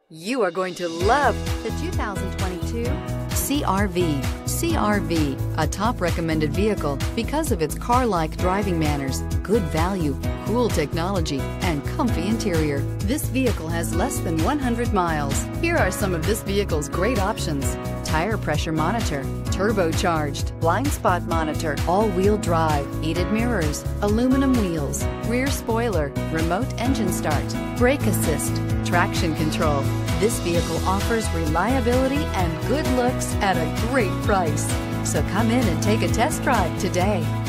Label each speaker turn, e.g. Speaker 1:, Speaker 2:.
Speaker 1: You are going to love the 2022 CR-V. CR-V, a top recommended vehicle because of its car-like driving manners, good value, cool technology, and comfy interior. This vehicle has less than 100 miles. Here are some of this vehicle's great options: tire pressure monitor, turbocharged, blind spot monitor, all-wheel drive, heated mirrors, aluminum wheels, rear spoiler, remote engine start, brake assist, traction control. This vehicle offers reliability and good looks at a great price. So come in and take a test drive today.